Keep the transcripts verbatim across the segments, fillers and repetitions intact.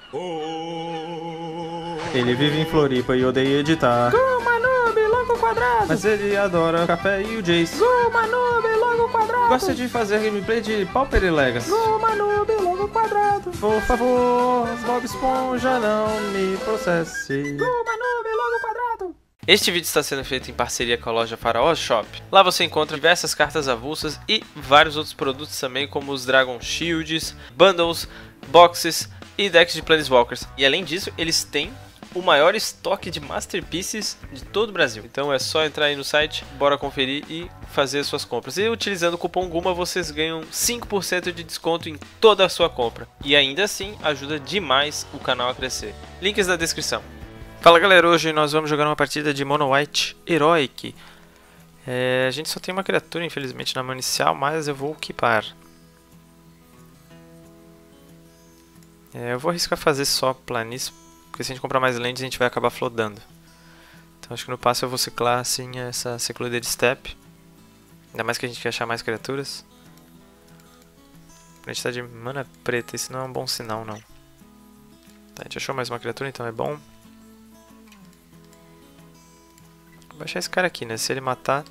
Ele vive em Floripa e odeia editar. Guma Noob, logo quadrado. Mas ele adora o café e o Jace. Guma Noob, logo quadrado. Gosta de fazer gameplay de Pauper e Legacy. Guma Noob, logo quadrado. Por favor, Bob Esponja, não me processe. Guma Noob, logo quadrado. Este vídeo está sendo feito em parceria com a loja Faraó Shop. Lá você encontra diversas cartas avulsas e vários outros produtos também, como os Dragon Shields, Bundles, Boxes e decks de Planeswalkers. E além disso, eles têm o maior estoque de Masterpieces de todo o Brasil. Então é só entrar aí no site, bora conferir e fazer suas compras. E utilizando o cupom GUMA vocês ganham cinco por cento de desconto em toda a sua compra. E ainda assim ajuda demais o canal a crescer. Links na descrição. Fala galera, hoje nós vamos jogar uma partida de Mono White Heroic. É, a gente só tem uma criatura infelizmente na mão inicial, mas eu vou equipar. É, eu vou arriscar fazer só planície, porque se a gente comprar mais lands a gente vai acabar flodando. Então acho que no passo eu vou ciclar assim essa Secluded Steppe. Ainda mais que a gente quer achar mais criaturas. A gente tá de mana preta, isso não é um bom sinal não. Tá, a gente achou mais uma criatura, então é bom. Vou baixar esse cara aqui, né? Se ele matar...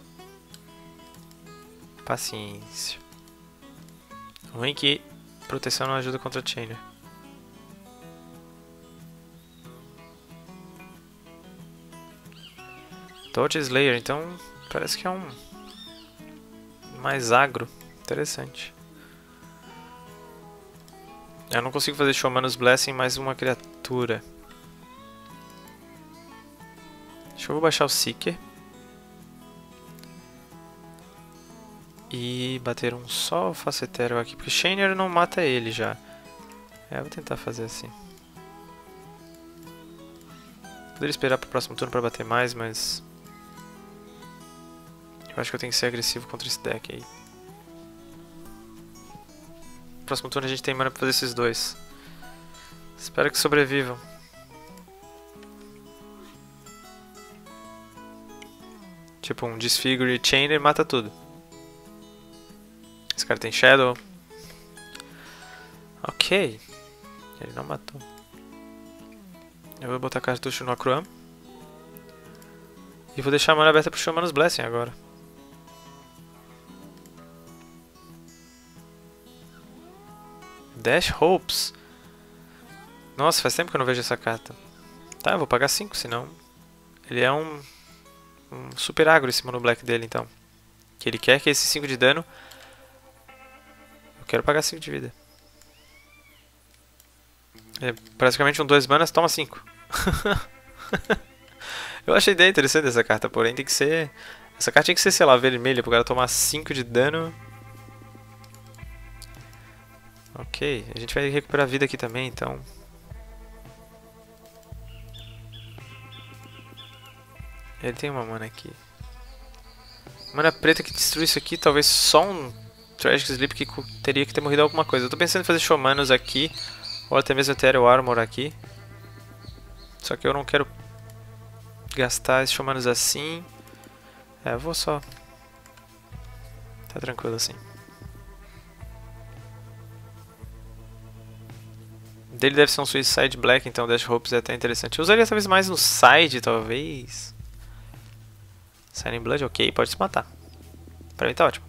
Paciência. Ruim que proteção não ajuda contra Chainer. Torch Slayer, então parece que é um mais agro, interessante. Eu não consigo fazer Shaman's Blessing mais uma criatura. Acho que eu vou baixar o Seeker e bater um só Facetero aqui, porque Chainer não mata ele já. É, eu vou tentar fazer assim. Poderia esperar pro próximo turno para bater mais, mas eu acho que eu tenho que ser agressivo contra esse deck aí. No próximo turno a gente tem mana pra fazer esses dois. Espero que sobrevivam. Tipo um Disfigure e Chainer mata tudo. Esse cara tem Shadow. Ok. Ele não matou. Eu vou botar cartucho no Akruam. E vou deixar a mana aberta pro Shaman's Blessing agora. Dash Hopes. Nossa, faz tempo que eu não vejo essa carta. Tá, eu vou pagar cinco, senão... Ele é um... Um super agro esse Mono Black dele, então. Que ele quer que esse cinco de dano... Eu quero pagar cinco de vida. É praticamente um dois manas, toma cinco. Eu achei ideia interessante essa carta, porém tem que ser... Essa carta tinha que ser, sei lá, vermelha, pro cara tomar cinco de dano. Ok, a gente vai recuperar vida aqui também, então. Ele tem uma mana aqui. Mana preta que destrui isso aqui, talvez só um Tragic Sleep que teria que ter morrido alguma coisa. Eu tô pensando em fazer Showmanos aqui, ou até mesmo Ethereal Armor aqui. Só que eu não quero gastar esses Showmanos assim. É, eu vou só... Tá tranquilo assim. Dele deve ser um Suicide Black, então Dash Hopes é até interessante. Eu usaria talvez mais no side, talvez. Signing Blood, ok, pode se matar. Pra mim tá ótimo.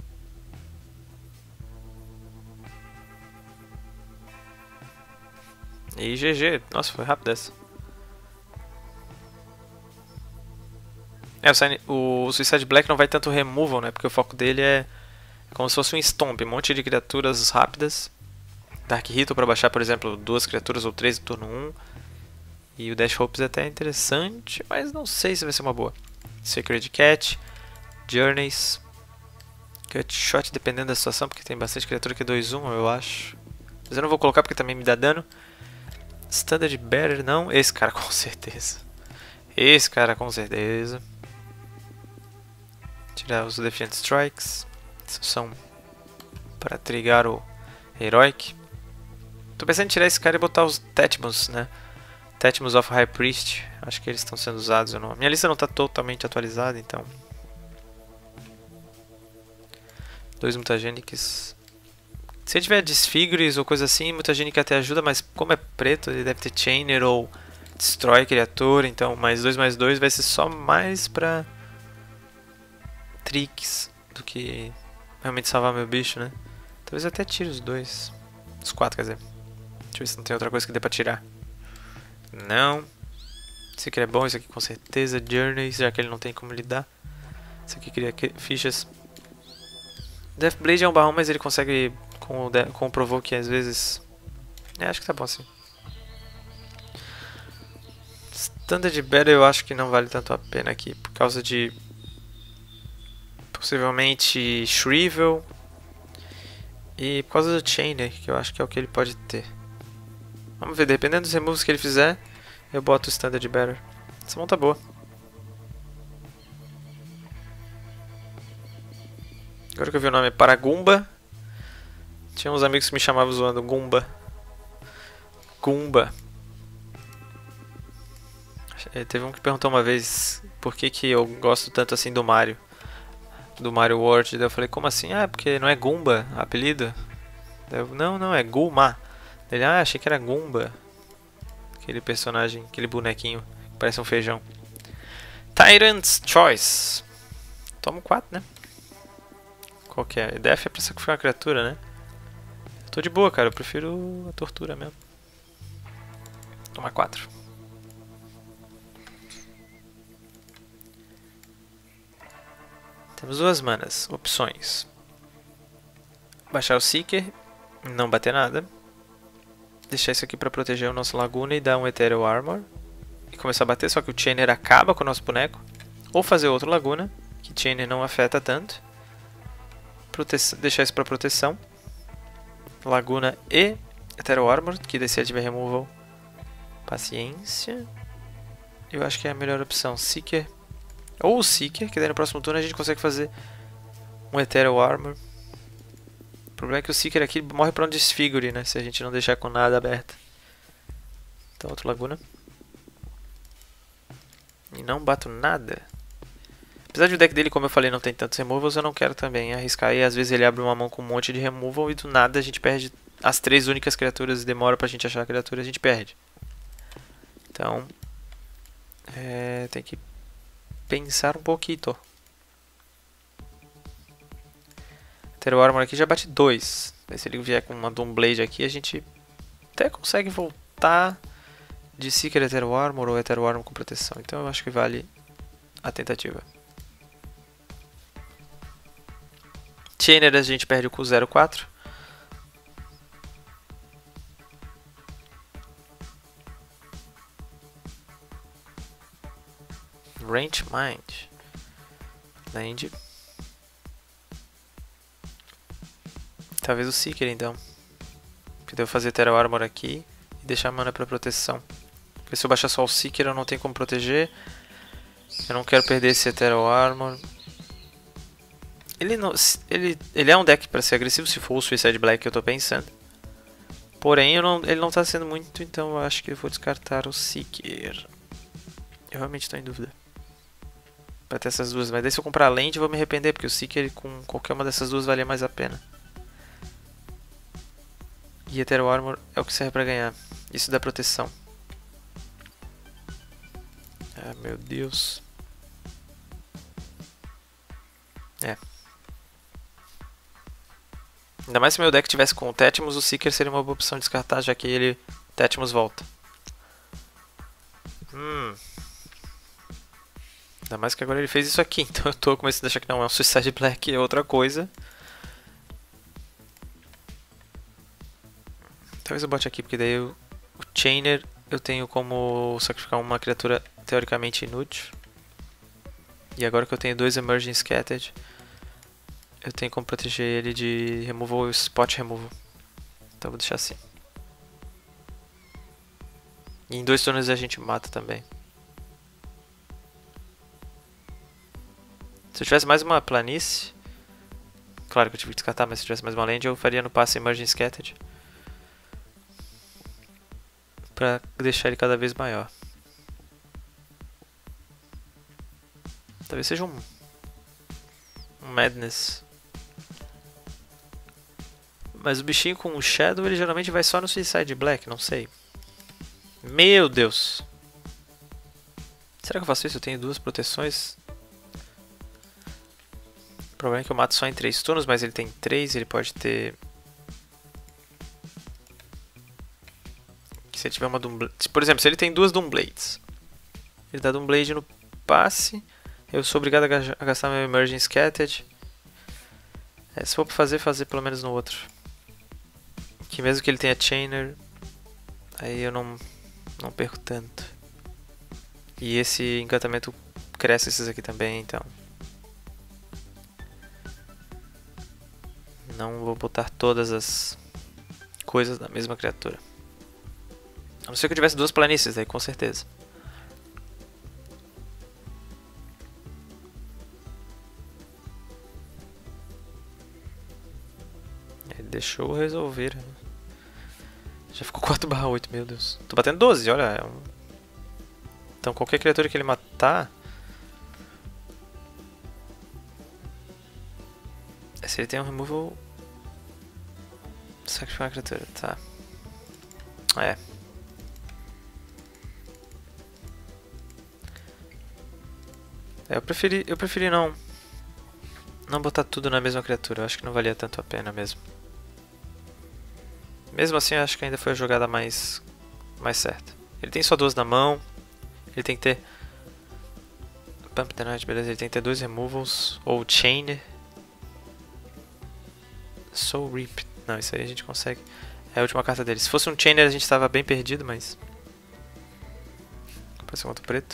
E G G, nossa, foi rápido essa. É, o, sign, o Suicide Black não vai tanto removal, né? Porque o foco dele é como se fosse um Stomp, um monte de criaturas rápidas. Dark Ritual para baixar, por exemplo, duas criaturas ou três no turno um. E o Dash Hopes é até interessante, mas não sei se vai ser uma boa. Sacred Cat, Journeys, Cut Shot, dependendo da situação, porque tem bastante criatura que é dois um, eu acho. Mas eu não vou colocar porque também me dá dano. Standard Bearer, não. Esse cara com certeza. Esse cara com certeza. Tirar os Defiant Strikes. Esses são para trigar o Heroic. Tô pensando em tirar esse cara e botar os Tetmos, né? Tetmos of High Priest. Acho que eles estão sendo usados ou não. Minha lista não está totalmente atualizada, então. Dois Mutagenics. Se tiver Disfigures ou coisa assim, muita gente quer ter ajuda, mas como é preto, ele deve ter Chainer ou Destroy criatura, então mais dois mais dois vai ser só mais pra tricks do que realmente salvar meu bicho, né? Talvez eu até tire os dois. Os quatro, quer dizer. Deixa eu ver se não tem outra coisa que dê pra tirar. Não. Esse aqui é bom, esse aqui com certeza. Journeys, já que ele não tem como lidar. Esse aqui cria fichas. Deathblade é um barrão, mas ele consegue com o, com o Provoke às vezes. É, acho que tá bom assim. Standard Battle eu acho que não vale tanto a pena aqui, por causa de possivelmente Shrivel e por causa do Chainer, que eu acho que é o que ele pode ter. Vamos ver, dependendo dos removes que ele fizer, eu boto o Standard Battle. Essa mão tá boa. Agora que eu vi o nome é Paragumba. Tinha uns amigos que me chamavam zoando Gumba. Gumba. Teve um que perguntou uma vez por que, que eu gosto tanto assim do Mario. Do Mario World. Daí eu falei, como assim? Ah, porque não é Gumba, apelido? Daí eu, não, não, é Gulma. Ele, ah, achei que era Gumba. Aquele personagem, aquele bonequinho que parece um feijão. Tyrant's Choice. Tomo quatro, né? Qual que é? Def é pra sacrificar uma criatura, né? Eu tô de boa, cara. Eu prefiro a tortura mesmo. Toma quatro. Temos duas manas. Opções. Baixar o Seeker. Não bater nada. Deixar isso aqui pra proteger o nosso Laguna e dar um Ethereal Armor. E começar a bater, só que o Chainer acaba com o nosso boneco. Ou fazer outro Laguna, que Chainer não afeta tanto. Prote deixar isso pra proteção. Laguna e Ethereal Armor, que daí se tiver removal. Paciência. Eu acho que é a melhor opção. Seeker. Ou o Seeker, que daí no próximo turno a gente consegue fazer um Ethereal Armor. O problema é que o Seeker aqui morre para um Disfigure, né? Se a gente não deixar com nada aberto. Então, outro Laguna. E não bato nada. Apesar de o deck dele, como eu falei, não tem tantos removals, eu não quero também arriscar. E às vezes ele abre uma mão com um monte de removal e do nada a gente perde as três únicas criaturas e demora pra gente achar a criatura e a gente perde. Então, é, tem que pensar um pouquinho. Ethereal Armor aqui já bate dois. Se ele vier com uma Doomblade aqui, a gente até consegue voltar de Seeker Ethereal Armor ou Ethereal Armor com proteção. Então eu acho que vale a tentativa. Chainer a gente perde com zero quatro. Range Mind. Land. Talvez o Seeker então. Que devo fazer Ethereal Armor aqui e deixar a mana para proteção. Porque se eu baixar só o Seeker eu não tenho como proteger. Eu não quero perder esse Ethereal Armor. Ele, não, ele, ele é um deck para ser agressivo se for o Suicide Black que eu tô pensando. Porém eu não, ele não tá sendo muito, então eu acho que eu vou descartar o Seeker. Eu realmente estou em dúvida. Pra ter essas duas, mas daí se eu comprar a Land eu vou me arrepender, porque o Seeker com qualquer uma dessas duas valia mais a pena. E Ethereal Armor é o que serve pra ganhar. Isso dá proteção. Ah, meu Deus. É. Ainda mais se meu deck tivesse com o Tétimos, o Seeker seria uma boa opção de descartar, já que ele Tétimos volta. Hum. Ainda mais que agora ele fez isso aqui, então eu tô começando a achar que não é um Suicide Black, é outra coisa. Talvez eu bote aqui, porque daí eu, o Chainer eu tenho como sacrificar uma criatura teoricamente inútil. E agora que eu tenho dois Emerging Scattered, eu tenho como proteger ele de Removal e Spot Removal. Então eu vou deixar assim. E em dois turnos a gente mata também. Se eu tivesse mais uma planície, claro que eu tive que descartar, mas se eu tivesse mais uma land eu faria no passe Emerging Scattered. Pra deixar ele cada vez maior. Talvez seja um, um Madness. Mas o bichinho com o Shadow, ele geralmente vai só no Suicide Black, não sei. Meu Deus! Será que eu faço isso? Eu tenho duas proteções. O problema é que eu mato só em três turnos, mas ele tem três, ele pode ter... Se ele tiver uma Doomblade... Por exemplo, se ele tem duas Doomblades, ele dá Doomblade no passe, eu sou obrigado a gastar meu Emerging Scattered. É, se for pra fazer, fazer pelo menos no outro. Que mesmo que ele tenha Chainer, aí eu não, não perco tanto. E esse encantamento cresce esses aqui também, então... Não vou botar todas as coisas na mesma criatura. A não ser que eu tivesse duas planícies aí, com certeza. Ele deixou resolver. Já ficou quatro barra oito, meu Deus. Tô batendo doze, olha. É um... Então qualquer criatura que ele matar... Se ele tem um removal... Sacrificar a criatura, tá. É. É, eu preferi, eu preferi não... Não botar tudo na mesma criatura, eu acho que não valia tanto a pena mesmo. Mesmo assim, eu acho que ainda foi a jogada mais, mais certa. Ele tem só duas na mão. Ele tem que ter... Pump the Night, beleza. Ele tem que ter dois removals. Ou Chain. Soul Reap. Não, isso aí a gente consegue. É a última carta dele. Se fosse um Chainer, a gente estava bem perdido, mas... Apareceu um outro preto.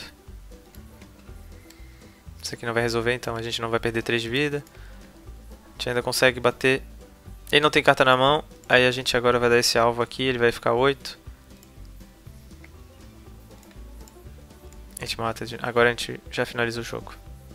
Isso aqui não vai resolver, então a gente não vai perder três de vida. A gente ainda consegue bater... Ele não tem carta na mão, aí a gente agora vai dar esse alvo aqui, ele vai ficar oito. A gente mata, de... agora a gente já finaliza o jogo.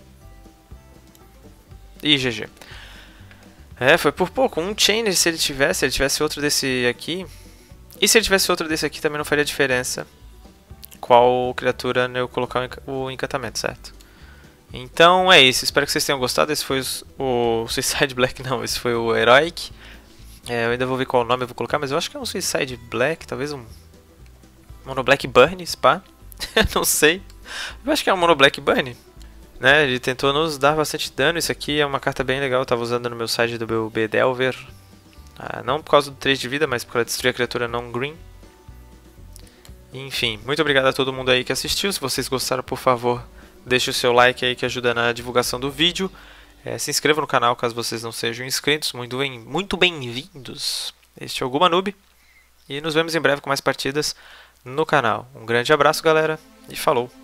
Ih, G G. É, foi por pouco, um Chainer se ele tivesse, se ele tivesse outro desse aqui. E se ele tivesse outro desse aqui também não faria diferença qual criatura eu colocar o encantamento, certo? Então é isso, espero que vocês tenham gostado. Esse foi o Suicide Black, não, esse foi o Heroic. É, eu ainda vou ver qual nome eu vou colocar, mas eu acho que é um Suicide Black, talvez um Mono Black Burn, Spa. Não sei, eu acho que é um Mono Black Burn, né? Ele tentou nos dar bastante dano. Isso aqui é uma carta bem legal, eu tava usando no meu side do meu Bedelver. Ah, não por causa do três de vida, mas porque ela destruir a criatura não green. Enfim, muito obrigado a todo mundo aí que assistiu. Se vocês gostaram, por favor, deixe o seu like aí que ajuda na divulgação do vídeo. É, se inscreva no canal caso vocês não sejam inscritos. Muito bem, muito bem-vindos. Este é o Gumanube. E nos vemos em breve com mais partidas no canal. Um grande abraço, galera, e falou!